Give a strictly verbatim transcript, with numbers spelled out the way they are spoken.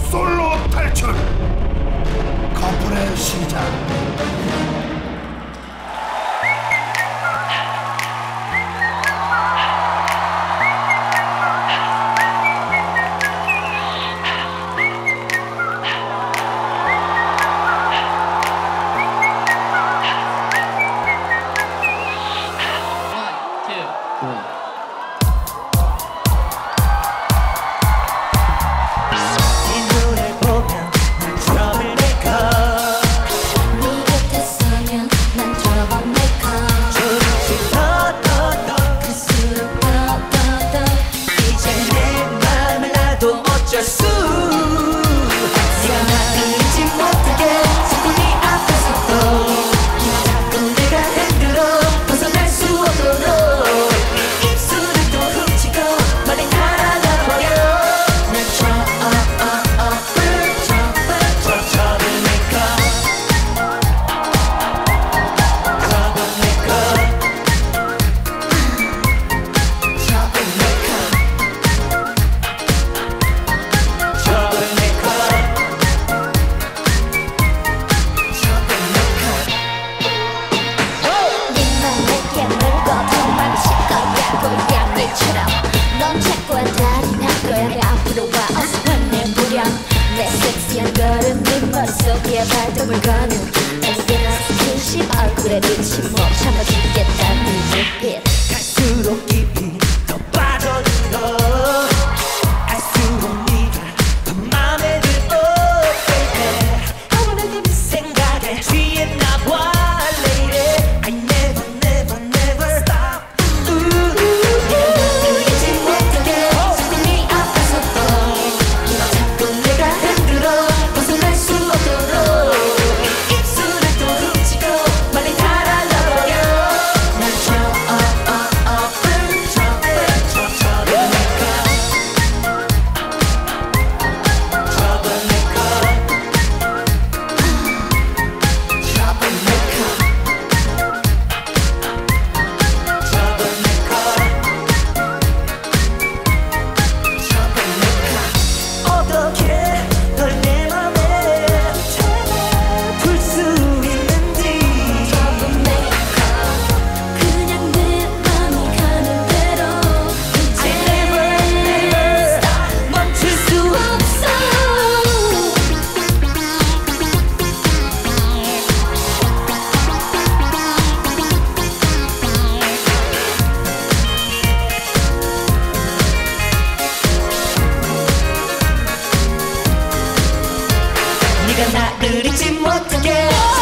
솔로 탈출 커플의 시작. 넌 자꾸 다리 날 거야. 앞으로 와 어서 환해보렴. 내 섹시한 걸음 네 머릿속에 발동을 거는 에스엔에스 스킨십 얼굴에 빛이 못 참아주겠다는 눈빛. 갈수록 깊이 더 빠져들어 알수록 네가 더 맘에 들어 baby. 아무래도 네 생각에 취했나 봐 lady. I never never never stop. 네가 나를 잊지 못하게